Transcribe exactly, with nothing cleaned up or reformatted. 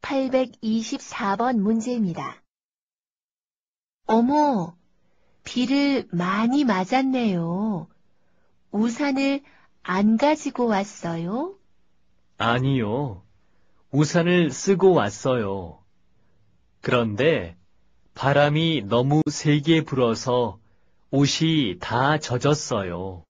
팔백이십사 번 문제입니다. 어머, 비를 많이 맞았네요. 우산을 안 가지고 왔어요? 아니요. 우산을 쓰고 왔어요. 그런데 바람이 너무 세게 불어서 옷이 다 젖었어요.